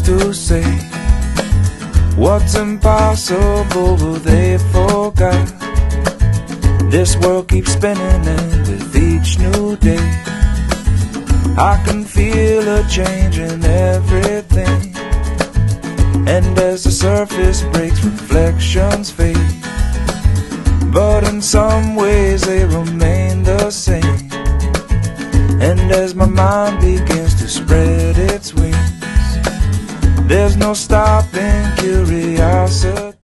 to say what's impossible, but they forgot. This world keeps spinning, and with each new day I can feel a change in everything. And as the surface breaks, reflections fade, but in some ways they remain the same. And as my mind begins to spread its wings, there's no stopping curiosity.